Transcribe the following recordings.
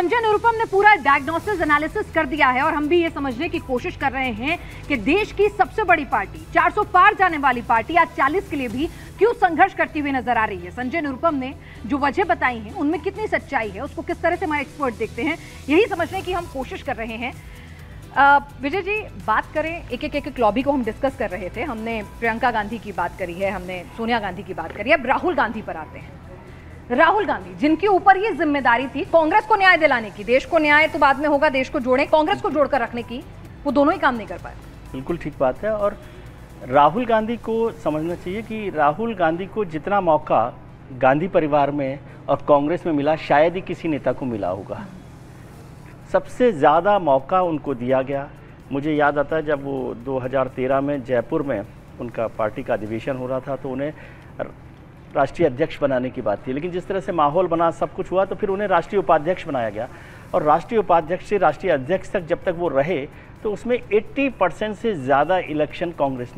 संजय निरुपम ने पूरा diagnosis analysis कर दिया है और हम भी ये समझने की कोशिश कर रहे हैं कि देश की सबसे बड़ी पार्टी, 400 पार जाने वाली पार्टी आज 40 के लिए भी क्यों संघर्ष करती हुई नजर आ रही है। संजय निरुपम ने जो वजह बताई है उनमें कितनी सच्चाई है, उसको किस तरह से हमारे एक्सपर्ट देखते हैं, यही समझने की हम कोशिश कर रहे हैं। विजय जी, बात करें एक एक लॉबी को हम डिस्कस कर रहे थे। हमने प्रियंका गांधी की बात करी है, हमने सोनिया गांधी की बात करी है, अब राहुल गांधी पर आते हैं। राहुल गांधी जिनके ऊपर ये जिम्मेदारी थी कांग्रेस को न्याय दिलाने की, देश को न्याय तो बाद में होगा, देश को जोड़े, कांग्रेस को जोड़कर रखने की, वो दोनों ही काम नहीं कर पाए। बिल्कुल ठीक बात है। और राहुल गांधी को समझना चाहिए कि राहुल गांधी को जितना मौका गांधी परिवार में और कांग्रेस में मिला शायद ही किसी नेता को मिला होगा। सबसे ज़्यादा मौका उनको दिया गया। मुझे याद आता है जब वो 2013 में जयपुर में उनका पार्टी का अधिवेशन हो रहा था तो उन्हें राष्ट्रीय अध्यक्ष बनाने की बात थी, लेकिन जिस तरह से माहौल बना, सब कुछ हुआ, तो फिर उन्हें राष्ट्रीय उपाध्यक्ष बनाया गया। और राष्ट्रीय उपाध्यक्ष से राष्ट्रीय अध्यक्ष तक जब तक वो रहे तो उसमें 80% से ज़्यादा इलेक्शन कांग्रेस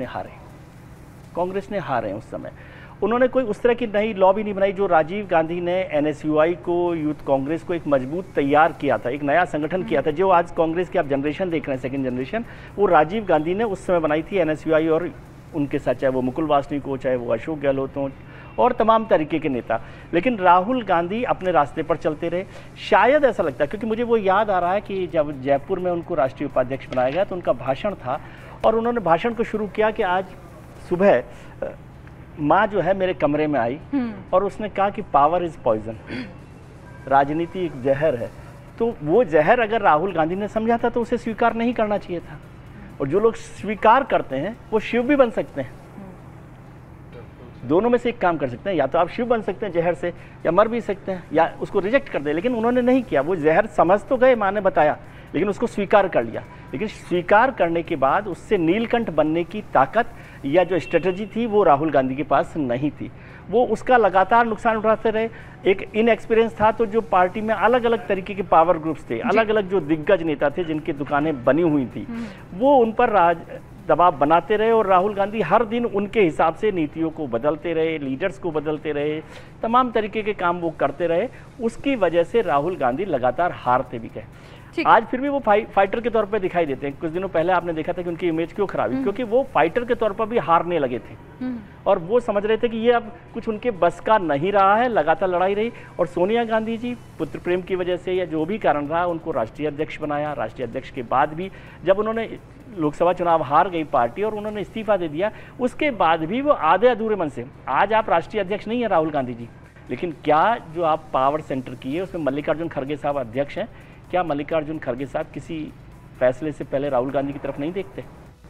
ने हारे उस समय। उन्होंने कोई उस तरह की नई लॉ भी नहीं बनाई जो राजीव गांधी ने NSUI को, यूथ कांग्रेस को एक मजबूत तैयार किया था, एक नया संगठन किया था। जो आज कांग्रेस की आप जनरेशन देख रहे हैं, सेकंड जनरेशन, वो राजीव गांधी ने उस समय बनाई थी। NSUI और उनके साथ चाहे वो मुकुल वासनिक हो, चाहे वो अशोक गहलोत हो और तमाम तरीके के नेता। लेकिन राहुल गांधी अपने रास्ते पर चलते रहे। शायद ऐसा लगता है, क्योंकि मुझे वो याद आ रहा है कि जब जयपुर में उनको राष्ट्रीय उपाध्यक्ष बनाया गया तो उनका भाषण था और उन्होंने भाषण को शुरू किया कि आज सुबह माँ जो है मेरे कमरे में आई और उसने कहा कि पावर इज पॉइजन, राजनीति एक जहर है। तो वो जहर अगर राहुल गांधी ने समझा था तो उसे स्वीकार नहीं करना चाहिए था। और जो लोग स्वीकार करते हैं वो शिव भी बन सकते हैं, दोनों में से एक काम कर सकते हैं। या तो आप शिव बन सकते हैं जहर से, या मर भी सकते हैं, या उसको रिजेक्ट कर दे। लेकिन उन्होंने नहीं किया, वो जहर समझ तो गए, माँ ने बताया, लेकिन उसको स्वीकार कर लिया। लेकिन स्वीकार करने के बाद उससे नीलकंठ बनने की ताकत या जो स्ट्रेटजी थी वो राहुल गांधी के पास नहीं थी। वो उसका लगातार नुकसान उठाते रहे। एक इनएक्सपीरियंस था, तो जो पार्टी में अलग अलग तरीके के पावर ग्रुप्स थे, अलग अलग जो दिग्गज नेता थे जिनकी दुकानें बनी हुई थी, वो उन पर दबाव बनाते रहे और राहुल गांधी हर दिन उनके हिसाब से नीतियों को बदलते रहे, लीडर्स को बदलते रहे, तमाम तरीके के काम वो करते रहे। उसकी वजह से राहुल गांधी लगातार हारते भी गए। आज फिर भी वो फाइटर के तौर पे दिखाई देते हैं। कुछ दिनों पहले आपने देखा था कि उनकी इमेज क्यों खराब हुई, क्योंकि वो फाइटर के तौर पर भी हारने लगे थे और वो समझ रहे थे कि ये अब कुछ उनके बस का नहीं रहा है। लगातार लड़ाई रही और सोनिया गांधी जी पुत्र प्रेम की वजह से या जो भी कारण रहा उनको राष्ट्रीय अध्यक्ष बनाया। राष्ट्रीय अध्यक्ष के बाद भी जब उन्होंने लोकसभा चुनाव हार गई पार्टी और उन्होंने इस्तीफा दे दिया, उसके बाद भी वो आधे अधूरे मन से, आज आप राष्ट्रीय अध्यक्ष नहीं है राहुल गांधी जी, लेकिन क्या जो आप पावर सेंटर की है उसमें मल्लिकार्जुन खड़गे साहब अध्यक्ष हैं, क्या मल्लिकार्जुन खड़गे साहब किसी फैसले से पहले राहुल गांधी की तरफ नहीं देखते?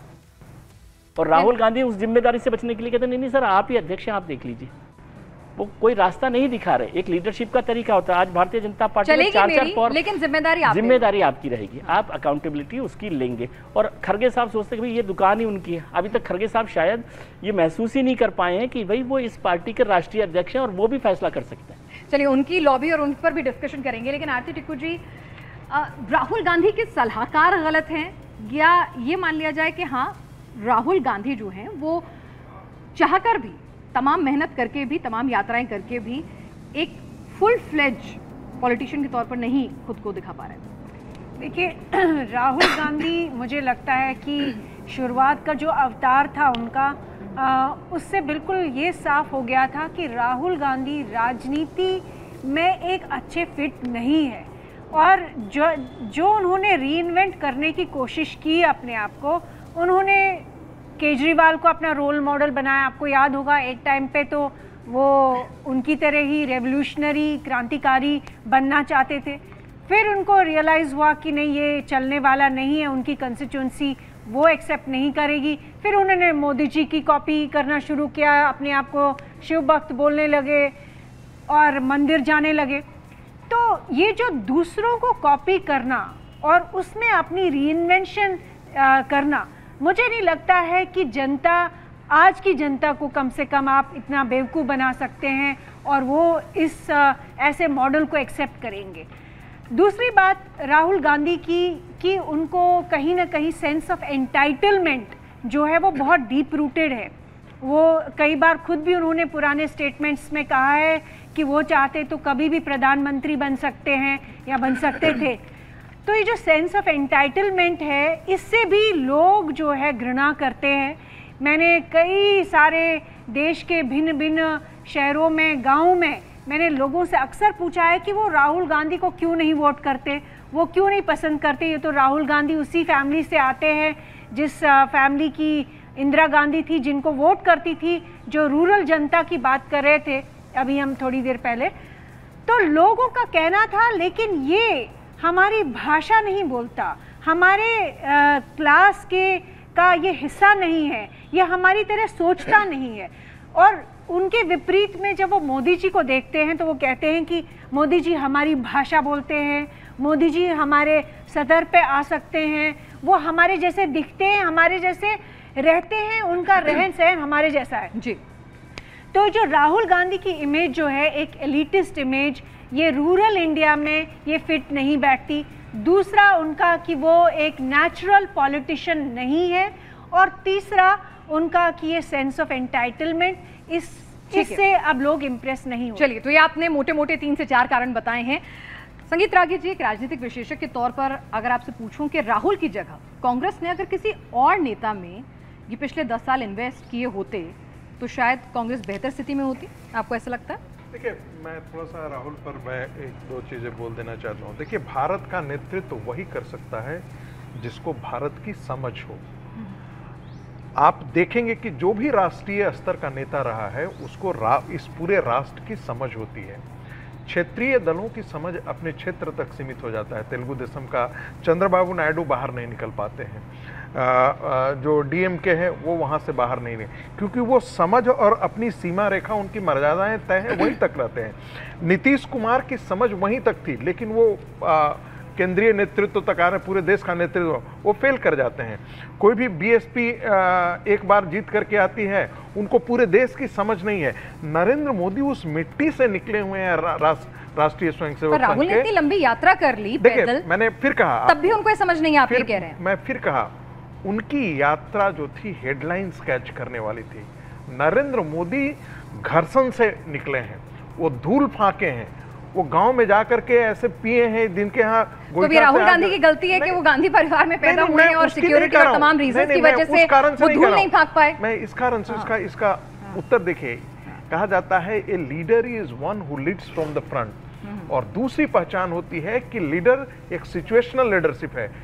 और राहुल गांधी उस जिम्मेदारी से बचने के लिए कहते नहीं सर आप ही अध्यक्ष हैं, आप देख लीजिए। वो कोई रास्ता नहीं दिखा रहे। एक लीडरशिप का तरीका होता है। आज भारतीय जनता पार्टी में 4-4 पॉवर, लेकिन जिम्मेदारी आपकी रहेगी, आप अकाउंटेबिलिटी उसकी लेंगे। और खड़गे साहब सोचते हैं कि ये दुकान ही उनकी है। अभी तक खड़गे साहब शायद ये महसूस ही नहीं कर पाए हैं कि भाई वो इस पार्टी के राष्ट्रीय अध्यक्ष हैं और वो भी फैसला कर सकते हैं। चलिए उनकी लॉबी और उन पर भी डिस्कशन करेंगे, लेकिन आरती टिक्कू जी, राहुल गांधी के सलाहकार गलत हैं या ये मान लिया जाए कि हाँ राहुल गांधी जो हैं वो चाहकर भी, तमाम मेहनत करके भी, तमाम यात्राएं करके भी एक फुल फ्लेज पॉलिटिशियन के तौर पर नहीं खुद को दिखा पा रहे हैं? देखिए राहुल गांधी, मुझे लगता है कि शुरुआत का जो अवतार था उनका, उससे बिल्कुल ये साफ हो गया था कि राहुल गांधी राजनीति में एक अच्छे फिट नहीं है। और जो उन्होंने रीइन्वेंट करने की कोशिश की अपने आप को, उन्होंने केजरीवाल को अपना रोल मॉडल बनाया। आपको याद होगा एक टाइम पे तो वो उनकी तरह ही रेवोल्यूशनरी, क्रांतिकारी बनना चाहते थे। फिर उनको रियलाइज़ हुआ कि नहीं ये चलने वाला नहीं है, उनकी कंस्टिट्यूंसी वो एक्सेप्ट नहीं करेगी। फिर उन्होंने मोदी जी की कॉपी करना शुरू किया, अपने आप को शिव भक्त बोलने लगे और मंदिर जाने लगे। तो ये जो दूसरों को कॉपी करना और उसमें अपनी रीइन्वेंशन करना, मुझे नहीं लगता है कि जनता, आज की जनता को कम से कम आप इतना बेवकूफ़ बना सकते हैं और वो इस ऐसे मॉडल को एक्सेप्ट करेंगे। दूसरी बात राहुल गांधी की कि उनको कहीं ना कहीं सेंस ऑफ एंटाइटलमेंट जो है वो बहुत डीप रूटेड है वो कई बार खुद भी उन्होंने पुराने स्टेटमेंट्स में कहा है कि वो चाहते तो कभी भी प्रधानमंत्री बन सकते हैं या बन सकते थे। तो ये जो सेंस ऑफ एंटाइटलमेंट है, इससे भी लोग जो है घृणा करते हैं। मैंने कई सारे देश के भिन्न भिन्न शहरों में, गाँव में मैंने लोगों से अक्सर पूछा है कि वो राहुल गांधी को क्यों नहीं वोट करते, वो क्यों नहीं पसंद करते। ये तो राहुल गांधी उसी फैमिली से आते हैं जिस फैमिली की इंदिरा गांधी थी, जिनको वोट करती थी, जो रूरल जनता की बात कर रहे थे अभी हम थोड़ी देर पहले। तो लोगों का कहना था, लेकिन ये हमारी भाषा नहीं बोलता, हमारे क्लास का ये हिस्सा नहीं है, ये हमारी तरह सोचता नहीं है। और उनके विपरीत में जब वो मोदी जी को देखते हैं तो वो कहते हैं कि मोदी जी हमारी भाषा बोलते हैं, मोदी जी हमारे सदर पे आ सकते हैं, वो हमारे जैसे दिखते हैं, हमारे जैसे रहते हैं, उनका रहन सहन हमारे जैसा है जी। तो जो राहुल गांधी की इमेज जो है, एक एलिटिस्ट इमेज, ये रूरल इंडिया में ये फिट नहीं बैठती। दूसरा उनका कि वो एक नेचुरल पॉलिटिशियन नहीं है, और तीसरा उनका कि ये सेंस ऑफ एंटाइटलमेंट, इससे अब लोग इम्प्रेस नहीं हो। चलिए, तो ये आपने मोटे मोटे 3 से 4 कारण बताए हैं। संगीत रागी जी, एक राजनीतिक विशेषज्ञ के तौर पर अगर आपसे पूछूं कि राहुल की जगह कांग्रेस ने अगर किसी और नेता में ये पिछले 10 साल इन्वेस्ट किए होते तो शायद कांग्रेस बेहतर स्थिति में होती, आपको ऐसा लगता है? देखिए, मैं थोड़ा सा राहुल पर मैं 1-2 चीज़ें बोल देना चाहता हूँ। देखिए, भारत का नेतृत्व वही कर सकता है जिसको भारत की समझ हो। आप देखेंगे कि जो भी राष्ट्रीय स्तर का नेता रहा है उसको इस पूरे राष्ट्र की समझ होती है। क्षेत्रीय दलों की समझ अपने क्षेत्र तक सीमित हो जाता है। तेलुगु देशम का चंद्रबाबू नायडू बाहर नहीं निकल पाते हैं, जो डीएमके है वो वहाँ से बाहर नहीं निकल, क्योंकि वो समझ और अपनी सीमा रेखा, उनकी मर्यादाएं तय हैं, वहीं तक रहते हैं। नीतीश कुमार की समझ वहीं तक थी, लेकिन वो केंद्रीय नेतृत्व तक आ रहे, पूरे देश का नेतृत्व, वो फेल कर जाते हैं। कोई भी बीएसपी एक बार जीत करके आती है, उनको पूरे देश की समझ नहीं है। नरेंद्र मोदी उस मिट्टी से निकले हुए हैं, राष्ट्रीय स्वयंसेवक संघ के। राहुल ने इतनी लंबी यात्रा कर ली पैदल, मैंने फिर कहा, तब भी उनको समझ नहीं, आप ये कह रहे हैं। मैं फिर कहा, उनकी यात्रा जो थी हेडलाइंस कैच करने वाली थी। नरेंद्र मोदी घर्षण से निकले हैं, वो धूल फाके हैं, वो गांव में जाकर के ऐसे पिए हैं जिनके यहाँ। तो भी राहुल गांधी की गलती है कि वो गांधी परिवार में पैदा हुए हैं और सिक्योरिटी और तमाम रीजन की वजह से वो धूल नहीं फाक पाए। मैं इस कारण से इसका उत्तर देखिए, कहा जाता है a leader is one who leads from the front, और दूसरी पहचान होती है कि लीडर एक सिचुएशनल लीडरशिप है।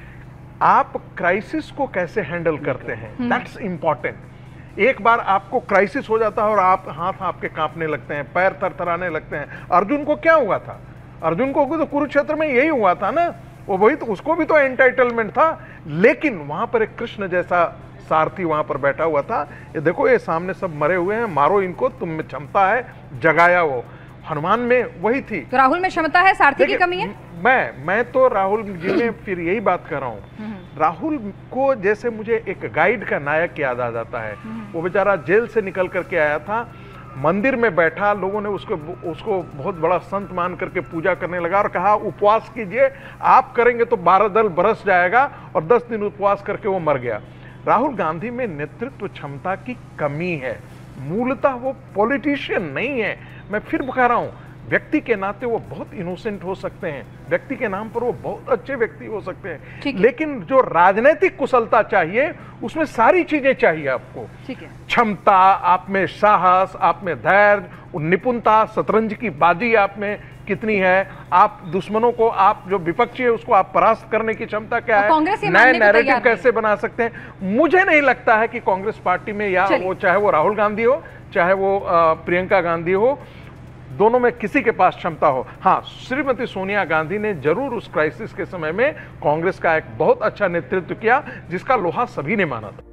आप क्राइसिस को कैसे हैंडल करते हैं, दैट्स इंपॉर्टेंट। एक बार आपको क्राइसिस हो जाता है और आप हाथ आपके कांपने लगते हैं, पैर थरथराने लगते हैं। अर्जुन को क्या हुआ था? अर्जुन को तो कुरुक्षेत्र में यही हुआ था ना, वो वही तो, उसको भी तो एंटाइटलमेंट था, लेकिन वहां पर एक कृष्ण जैसा सारथी वहां पर बैठा हुआ था। ये देखो, ये सामने सब मरे हुए हैं, मारो इनको, तुम में क्षमता है, जगाया वो। हनुमान में वही थी। तो राहुल में क्षमता है, सारथी की कमी है? मैं तो राहुल जी में फिर यही बात कर रहा हूँ। राहुल को जैसे मुझे एक गाइड का नायक याद आ जाता है। वो बेचारा जेल से निकल करके आया था, मंदिर में बैठा, लोगों ने उसको बहुत बड़ा संत मान करके पूजा करने लगा और कहा उपवास कीजिए, आप करेंगे तो 12 दल बरस जाएगा, और 10 दिन उपवास करके वो मर गया। राहुल गांधी में नेतृत्व क्षमता की कमी है, मूलतः वो पॉलिटिशियन नहीं है। मैं फिर बता रहा हूं, व्यक्ति के नाते वो बहुत इनोसेंट हो सकते हैं, व्यक्ति के नाम पर वो बहुत अच्छे व्यक्ति हो सकते हैं, लेकिन जो राजनीतिक कुशलता चाहिए उसमें सारी चीजें चाहिए आपको। क्षमता, आप में साहस, आप में धैर्य, निपुणता, शतरंज की बाजी आप में कितनी है, आप दुश्मनों को, आप जो विपक्षी है उसको आप परास्त करने की क्षमता क्या है, नए नैरेटिव कैसे बना सकते हैं। मुझे नहीं लगता है कि कांग्रेस पार्टी में, या वो चाहे वो राहुल गांधी हो चाहे वो प्रियंका गांधी हो, दोनों में किसी के पास क्षमता हो। हाँ, श्रीमती सोनिया गांधी ने जरूर उस क्राइसिस के समय में कांग्रेस का एक बहुत अच्छा नेतृत्व किया, जिसका लोहा सभी ने माना था।